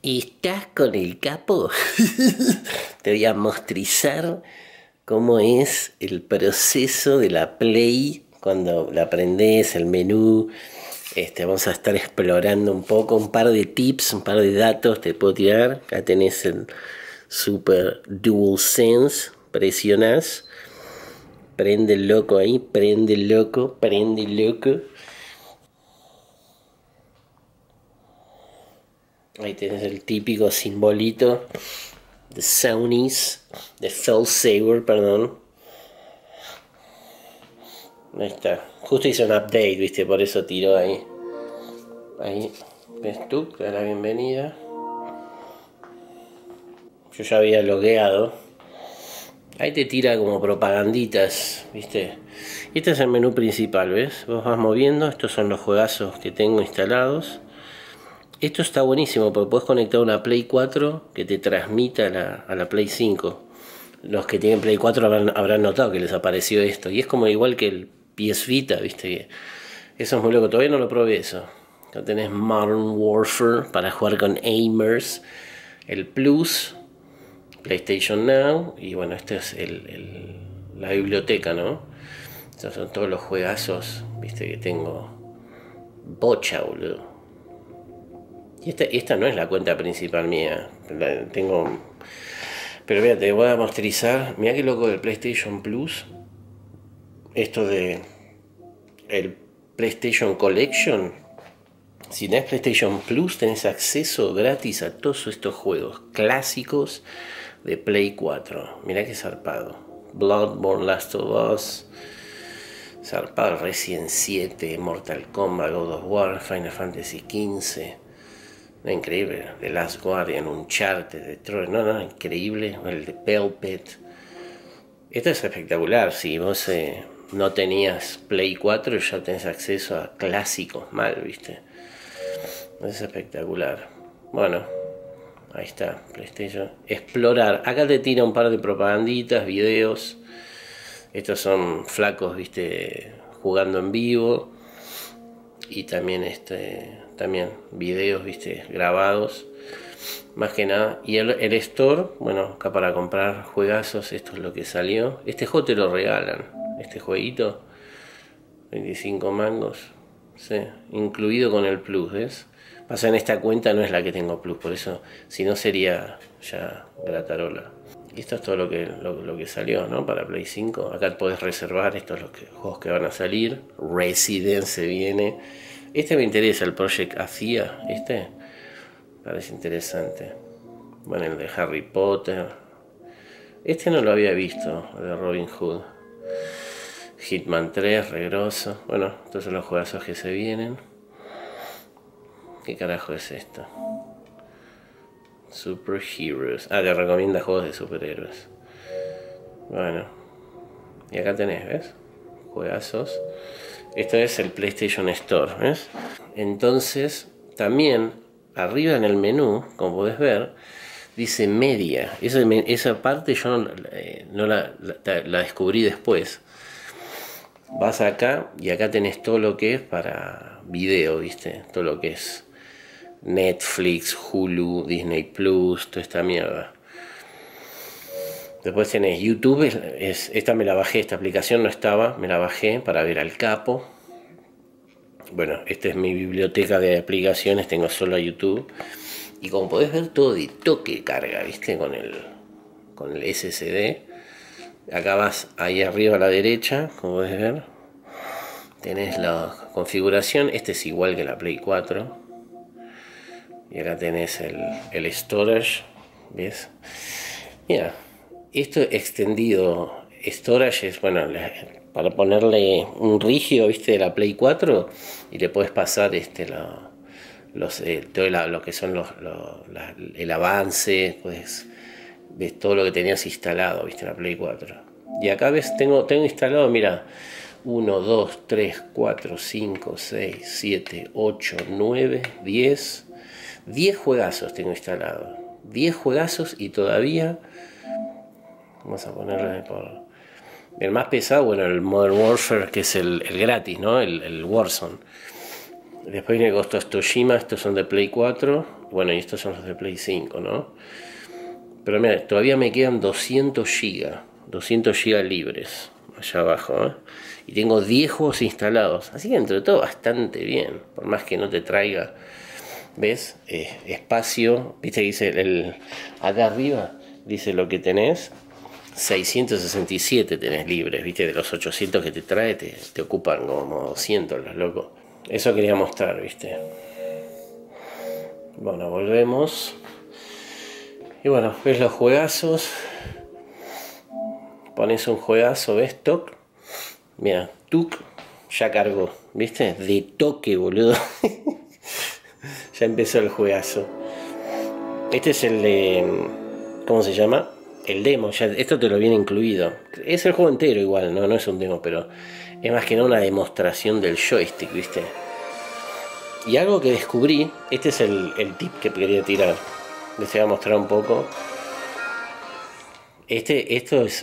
¿Estás con el capo? Te voy a mostrizar cómo es el proceso de la Play cuando la aprendes, el menú. Vamos a estar explorando un poco, un par de tips, un par de datos te puedo tirar. Acá tenés el Super DualSense, presionás, prende el loco ahí, prende el loco, prende el loco. Ahí tenés el típico simbolito de Sony's, de FellSaver, perdón. Ahí está. Justo hizo un update, viste, por eso tiró ahí. Ahí, ves tú, te da la bienvenida. Yo ya había logueado. Ahí te tira como propaganditas, viste. Este es el menú principal, ¿ves? Vos vas moviendo, estos son los juegazos que tengo instalados. Esto está buenísimo porque puedes conectar una Play 4 que te transmita a la Play 5. Los que tienen Play 4 habrán notado que les apareció esto. Y es como igual que el PS Vita, ¿viste? Eso es muy loco. Todavía no lo probé eso. Acá tenés Modern Warfare para jugar con Aimers. El Plus, PlayStation Now. Y bueno, esta es la biblioteca, ¿no? Estos son todos los juegazos, ¿viste? Que tengo. Bocha, boludo. Y esta no es la cuenta principal mía. Tengo. Pero mira, te voy a mostrizar. Mira qué loco del PlayStation Plus. Esto de el PlayStation Collection. Si tenés PlayStation Plus, tenés acceso gratis a todos estos juegos clásicos de Play 4. Mirá qué zarpado. Bloodborne, Last of Us. Zarpado, Resident 7, Mortal Kombat, God of War, Final Fantasy XV. No, increíble. The Last Guardian, Uncharted, Detroit. No, increíble. El de Pelpet. Esto es espectacular. Si vos no tenías Play 4, ya tenés acceso a clásicos mal, ¿viste? Es espectacular. Bueno, ahí está, PlayStation. Explorar. Acá te tira un par de propaganditas, videos. Estos son flacos, ¿viste? Jugando en vivo. Y también también videos, ¿viste? Grabados. Más que nada. Y el store, bueno, acá para comprar juegazos, esto es lo que salió. Este juego te lo regalan. Este jueguito, 25 mangos. Sí, incluido con el Plus, ¿ves? Pasa en esta cuenta no es la que tengo Plus, por eso, si no sería ya gratarola. Y esto es todo lo que salió, ¿no? Para Play 5. Acá podés reservar, estos son los juegos que van a salir. Resident se viene. Este me interesa, el Project Athia, parece interesante. Bueno, el de Harry Potter. Este no lo había visto, el de Robin Hood. Hitman 3, regroso. Bueno, estos son los juegazos que se vienen. ¿Qué carajo es esto? Super Heroes. Ah, te recomienda juegos de superhéroes. Bueno. Y acá tenés, ¿ves? Juegazos. Esto es el PlayStation Store, ¿ves? Entonces, también arriba en el menú, como podés ver, dice media. Esa parte yo no la descubrí después. Vas acá y acá tenés todo lo que es para video, ¿viste? Todo lo que es Netflix, Hulu, Disney Plus, toda esta mierda. Después tenés YouTube, esta me la bajé, esta aplicación no estaba, me la bajé para ver al capo. Bueno, esta es mi biblioteca de aplicaciones, tengo solo YouTube. Y como podés ver, todo de toque carga, ¿viste? Con el SSD. Acá vas ahí arriba a la derecha, como podés ver. Tenés la configuración, este es igual que la Play 4. Y acá tenés el storage, ¿ves? Mira, esto extendido storage es, bueno, para ponerle un rígido, ¿viste? De la Play 4 y le puedes pasar todo lo que son el avance, pues ves todo lo que tenías instalado, ¿viste? La Play 4. Y acá ves, tengo instalado, mira, 1, 2, 3, 4, 5, 6, 7, 8, 9, 10 juegazos tengo instalados. 10 juegazos y todavía. Vamos a ponerle por. El más pesado, bueno, el Modern Warfare, que es el gratis, ¿no? El Warzone. Después viene Ghost of Tsushima, estos son de Play 4. Bueno, y estos son los de Play 5, ¿no? Pero mira, todavía me quedan 200 GB libres allá abajo, ¿eh? Y tengo 10 juegos instalados, así que entre todo bastante bien, por más que no te traiga, ¿ves? Espacio, viste que dice acá arriba, dice lo que tenés, 667 tenés libres, viste, de los 800 que te trae, te ocupan como 200 los locos. Eso quería mostrar, viste. Bueno, volvemos. Y bueno, ves los juegazos. Pones un juegazo, ves, toc. Mira, tuc, ya cargó, ¿viste? De toque, boludo. Ya empezó el juegazo. Este es el de... ¿cómo se llama? El demo, ya, esto te lo viene incluido. Es el juego entero igual, no es un demo, pero es más que nada una demostración del joystick, ¿viste? Y algo que descubrí, este es el tip que quería tirar. Les voy a mostrar un poco. Esto es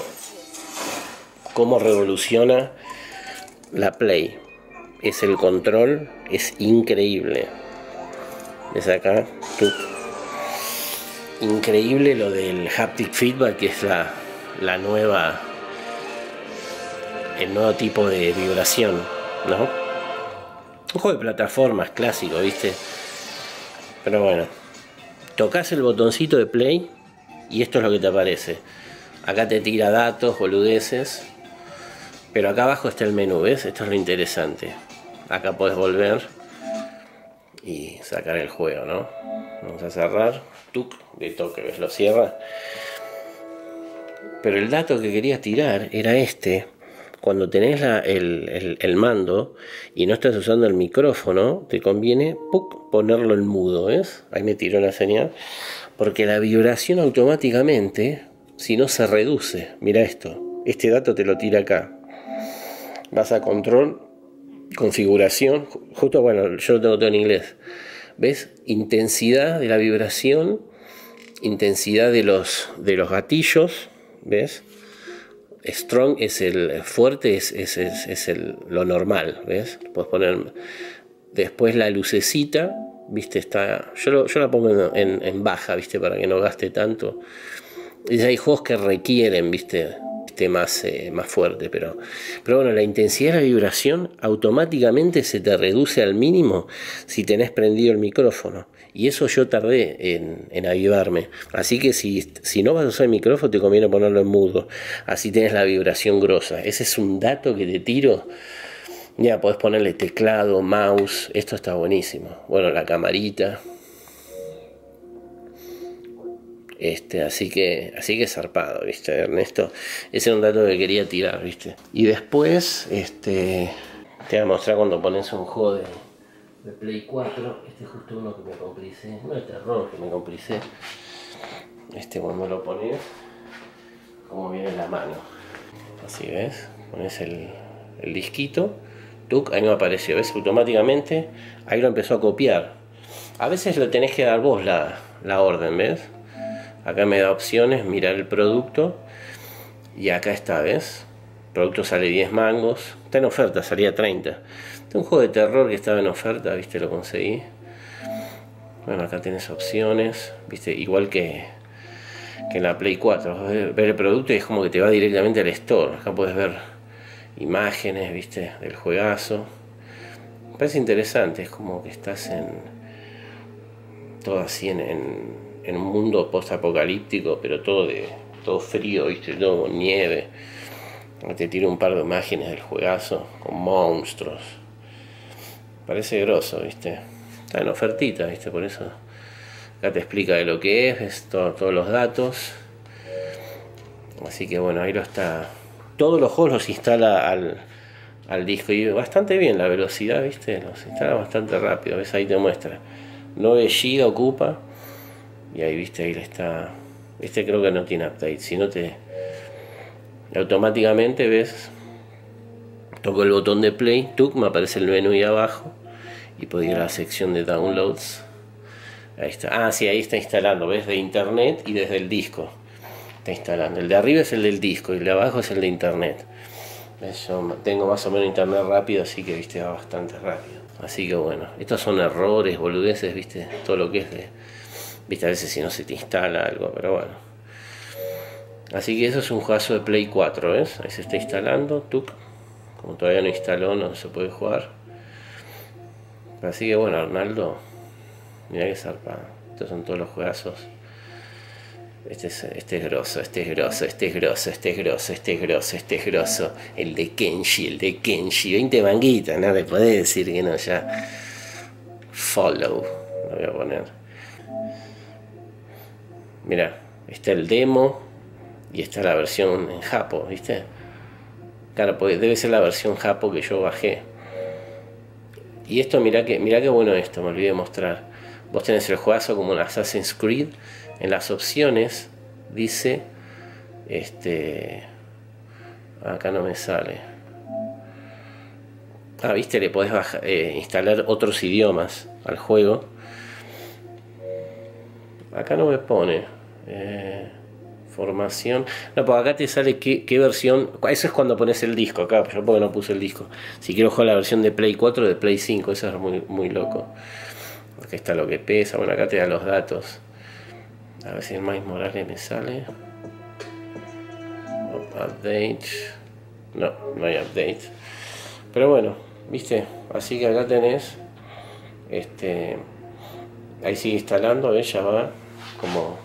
cómo revoluciona la Play. Es el control, es increíble. ¿Ves acá? Increíble lo del haptic feedback, que es el nuevo tipo de vibración, ¿no? Un juego de plataformas clásico, ¿viste? Pero bueno, tocas el botoncito de play y esto es lo que te aparece. Acá te tira datos, boludeces, pero acá abajo está el menú, ¿ves? Esto es lo interesante. Acá puedes volver y sacar el juego, ¿no? Vamos a cerrar, tuc, de toque, ¿ves? Lo cierra. Pero el dato que quería tirar era este. Cuando tenés el mando y no estás usando el micrófono, te conviene ponerlo en mudo, ¿ves? Ahí me tiró la señal. Porque la vibración automáticamente, si no, se reduce. Mira esto, este dato te lo tira acá. Vas a control, configuración, justo, bueno, yo lo tengo todo en inglés. ¿Ves? Intensidad de la vibración, intensidad de los gatillos, ¿ves? Strong es el fuerte, es lo normal, ¿ves? Puedes poner después la lucecita, ¿viste? Está, yo la pongo en baja, ¿viste? Para que no gaste tanto. Y hay juegos que requieren, ¿viste? Más fuerte, pero bueno, la intensidad de la vibración automáticamente se te reduce al mínimo si tenés prendido el micrófono, y eso yo tardé en avivarme. Así que si no vas a usar el micrófono, te conviene ponerlo en mudo, así tenés la vibración grosa. Ese es un dato que te tiro. Ya podés ponerle teclado, mouse, esto está buenísimo. Bueno, la camarita. Así que zarpado, ¿viste, Ernesto? Ese es un dato que quería tirar, ¿viste? Y después, te voy a mostrar cuando pones un juego de Play 4. Este es justo uno que me compricé, no de terror, que me compricé. Cuando lo pones, como viene la mano. Así, ¿ves? Pones el disquito, tuc, ahí me apareció, ¿ves? Automáticamente, ahí lo empezó a copiar. A veces lo tenés que dar vos la orden, ¿ves? Acá me da opciones, mirar el producto. Y acá está, ¿ves? El producto sale 10 mangos. Está en oferta, salía 30. Este es un juego de terror que estaba en oferta, ¿viste? Lo conseguí. Bueno, acá tenés opciones, ¿viste? Igual que en la Play 4. Ver el producto y es como que te va directamente al store. Acá puedes ver imágenes, ¿viste? Del juegazo. Me parece interesante, es como que estás todo así en un mundo post-apocalíptico, pero todo frío, ¿viste? Todo con nieve. Te tiro un par de imágenes del juegazo con monstruos. Parece grosso, ¿viste? Está en ofertita, ¿viste? Por eso acá te explica de lo que es, ves todos los datos. Así que bueno, ahí lo está. Todos los juegos los instala al disco y bastante bien la velocidad, ¿viste? Los instala bastante rápido, ¿ves? Ahí te muestra 9 GB ocupa. Y ahí, viste, ahí le está. Creo que no tiene update. Si no automáticamente, ves, toco el botón de play, me aparece el menú ahí abajo. Y puedo ir a la sección de downloads. Ahí está. Ah, sí, ahí está instalando, ves, de internet y desde el disco. Está instalando. El de arriba es el del disco y el de abajo es el de internet. Yo tengo más o menos internet rápido, así que viste, va bastante rápido. Así que bueno, estos son errores, boludeces, viste, todo lo que es de... Viste, a veces si no se te instala algo, pero bueno. Así que eso es un juegazo de Play 4, ¿ves? Ahí se está instalando, tuk. Como todavía no instaló, no se puede jugar. Así que bueno, Arnaldo, mirá que zarpado. Estos son todos los juegazos. Este es grosso, este es grosso, este es grosso, este es grosso, este es grosso, este es grosso. El de Kenshi, 20 manguitas, no le podés decir que no ya. Follow, lo voy a poner. Mirá, está el demo y está la versión en japo, ¿viste? Claro, pues debe ser la versión japo que yo bajé. Y esto, mirá que bueno esto, me olvidé de mostrar. Vos tenés el juegazo como un Assassin's Creed. En las opciones dice, acá no me sale. Ah, viste, le podés instalar otros idiomas al juego. Acá no me pone formación. No, pues acá te sale qué versión. Eso es cuando pones el disco. Acá yo porque no puse el disco. Si quiero jugar la versión de Play 4 o de Play 5, eso es muy, muy loco. Acá está lo que pesa. Bueno, acá te da los datos. A ver si el Miles Morales me sale. Update. No, no hay update. Pero bueno, viste. Así que acá tenés. Ahí sigue instalando, ya va como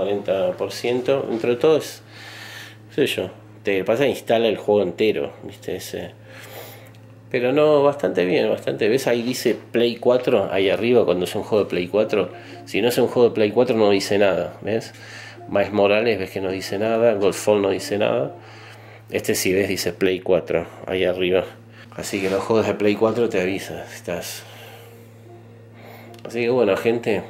40%. Dentro de todo es, qué sé yo, te pasa instala el juego entero, viste ese. Pero no, bastante bien, bastante. ¿Ves? Ahí dice Play 4, ahí arriba cuando es un juego de Play 4. Si no es un juego de Play 4 no dice nada, ¿ves? Miles Morales, ves que no dice nada. Godfall no dice nada. Si ves dice Play 4, ahí arriba. Así que los juegos de Play 4 te avisan, estás... Así que bueno, gente,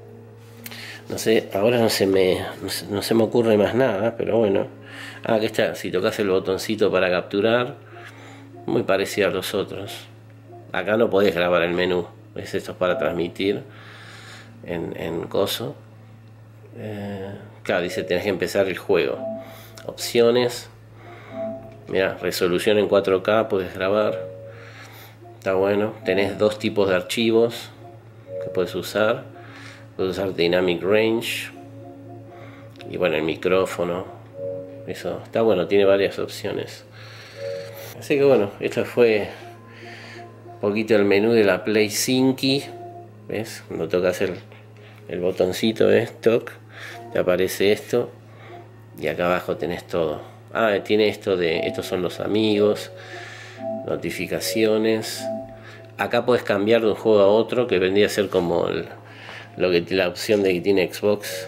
no sé, ahora no se me ocurre más nada, pero bueno. Ah, aquí está, si tocas el botoncito para capturar, muy parecido a los otros. Acá no podés grabar el menú, ¿ves? Esto es para transmitir en coso. Claro, dice tenés que empezar el juego. Opciones. Mira, resolución en 4K, puedes grabar. Está bueno. Tenés dos tipos de archivos que puedes usar. Puedes usar Dynamic Range. Y bueno, el micrófono. Eso está bueno, tiene varias opciones. Así que bueno, esto fue un poquito el menú de la Play 5. ¿Ves? Cuando tocas el botoncito, ¿ves? Toc, te aparece esto. Y acá abajo tenés todo. Ah, tiene estos son los amigos, notificaciones. Acá puedes cambiar de un juego a otro, que vendría a ser como la opción de que tiene Xbox.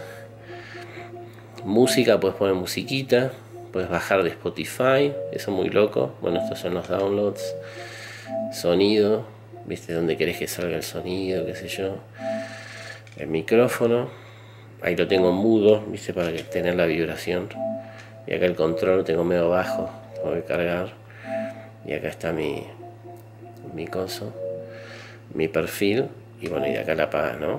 Música, puedes poner musiquita, puedes bajar de Spotify, eso es muy loco. Bueno, estos son los downloads. Sonido, viste dónde querés que salga el sonido, qué sé yo. El micrófono, ahí lo tengo mudo, viste, para tener la vibración. Y acá el control lo tengo medio bajo, tengo que cargar. Y acá está mi coso, mi perfil. Y bueno, y de acá la apagas, ¿no?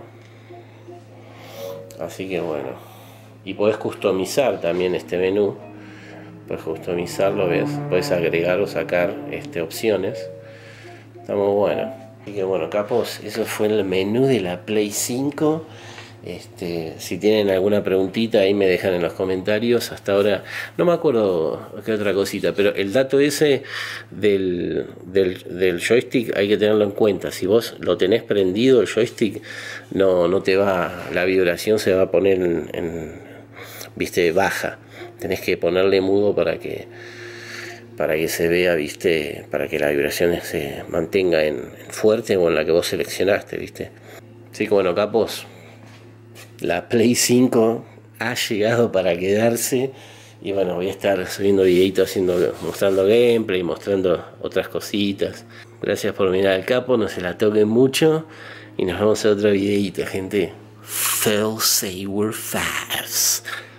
Así que bueno. Y podés customizar también este menú. Puedes customizarlo, ¿ves? Puedes agregar o sacar opciones. Está muy bueno. Así que bueno, capos, eso fue el menú de la Play 5. Si tienen alguna preguntita ahí me dejan en los comentarios. Hasta ahora no me acuerdo qué otra cosita, pero el dato ese del joystick hay que tenerlo en cuenta. Si vos lo tenés prendido el joystick, no te va, la vibración se va a poner viste, baja. Tenés que ponerle mudo para que se vea, viste, para que la vibración se mantenga en fuerte o en la que vos seleccionaste, viste. Así que bueno, capos, la Play 5 ha llegado para quedarse. Y bueno, voy a estar subiendo videitos mostrando gameplay, mostrando otras cositas. Gracias por mirar al capo, no se la toquen mucho. Y nos vemos en otro videito, gente. Fail Saber Fast.